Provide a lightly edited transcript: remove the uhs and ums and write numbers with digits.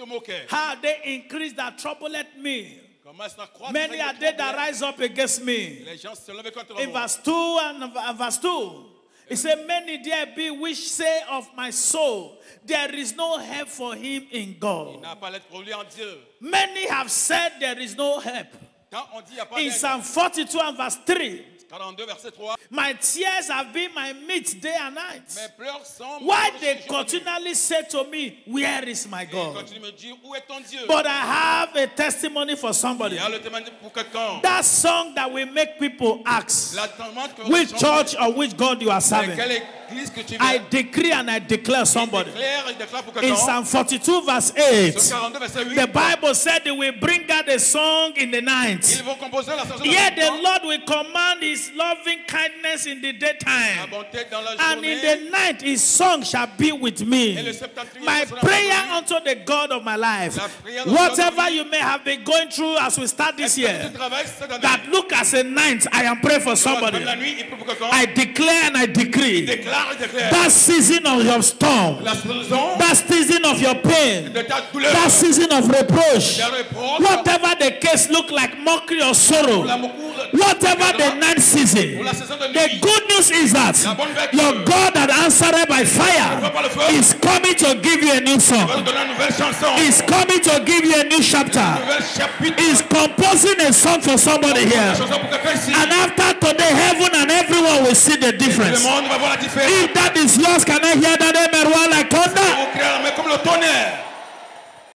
How they increase that troubleth me. Many are they that rise up against me. In verse 2 and verse 2, it said, many there be which say of my soul, there is no help for him in God. Many have said there is no help. In Psalm 42 and verse 3, my tears have been my meat day and night. Why they continually say to me, where is my God? But I have a testimony for somebody. That song that will make people ask, which church or which God you are serving. I decree and I declare somebody. In Psalm 42 verse 8, the Bible said they will bring out a song in the night. Yet the Lord will command his loving kindness in the daytime, and in the night his song shall be with me. My prayer unto the God of my life, whatever you may have been going through as we start this year, that look as a night, I am praying for somebody. I declare and I decree that season of your storm, that season of your pain, that season of reproach, whatever the case look like, mockery or sorrow, whatever the night season, the good news is that your God that answered by fire is coming to give you a new song. He's coming to give you a new chapter. He's composing a song for somebody here. And after today, heaven and everyone will see the difference. If that is yours, can I hear that amen like thunder?